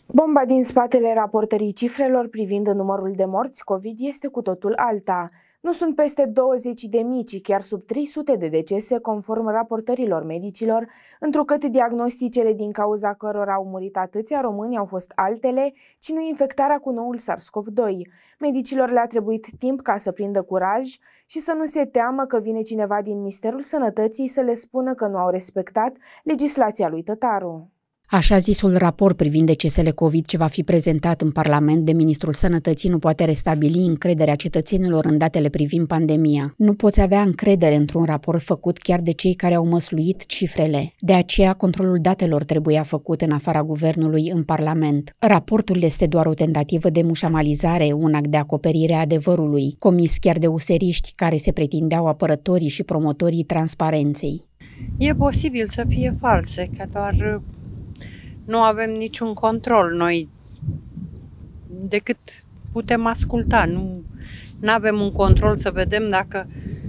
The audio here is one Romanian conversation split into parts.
Bomba din spatele raportării cifrelor privind numărul de morți COVID este cu totul alta. Nu sunt peste 20.000, ci chiar sub 300 de decese, conform raportărilor medicilor, întrucât diagnosticele din cauza cărora au murit atâția români au fost altele, ci nu infectarea cu noul SARS-CoV-2. Medicilor le-a trebuit timp ca să prindă curaj și să nu se teamă că vine cineva din Ministerul Sănătății să le spună că nu au respectat legislația lui Tătaru. Așa zisul raport privind decesele COVID ce va fi prezentat în Parlament de Ministrul Sănătății nu poate restabili încrederea cetățenilor în datele privind pandemia. Nu poți avea încredere într-un raport făcut chiar de cei care au măsluit cifrele. De aceea, controlul datelor trebuia făcut în afara guvernului în Parlament. Raportul este doar o tentativă de mușamalizare, un act de acoperire a adevărului, comis chiar de useriști care se pretindeau apărătorii și promotorii transparenței. E posibil să fie false, că doar nu avem niciun control noi, decât putem asculta. Nu avem un control să vedem dacă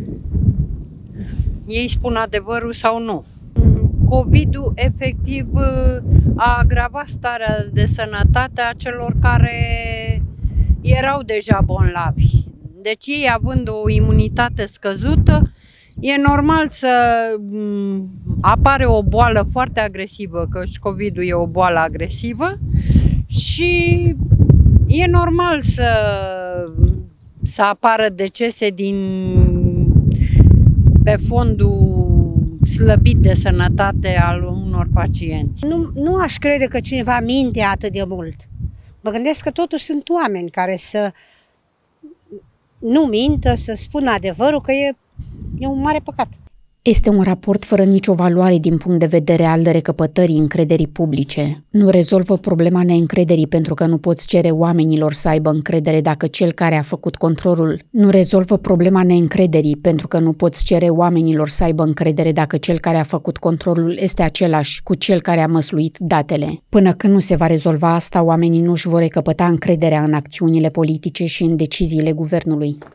ei spun adevărul sau nu. COVID-ul efectiv a agravat starea de sănătate a celor care erau deja bolnavi. Deci ei, având o imunitate scăzută, e normal să apare o boală foarte agresivă, că și COVID-ul e o boală agresivă, și e normal să apară decese pe fondul slăbit de sănătate al unor pacienți. Nu aș crede că cineva minte atât de mult. Mă gândesc că totuși sunt oameni care să nu mintă, să spună adevărul, că e un mare păcat. Este un raport fără nicio valoare din punct de vedere al recăpătării încrederii publice. Nu rezolvă problema neîncrederii pentru că nu poți cere oamenilor să aibă încredere dacă cel care a făcut controlul. Nu rezolvă problema neîncrederii pentru că nu poți cere oamenilor să aibă încredere dacă cel care a făcut controlul este același cu cel care a măsluit datele. Până când nu se va rezolva asta, oamenii nu își vor recăpăta încrederea în acțiunile politice și în deciziile guvernului.